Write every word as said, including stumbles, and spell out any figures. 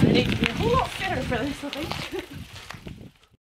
It needs to be a whole lot thinner for this, I think.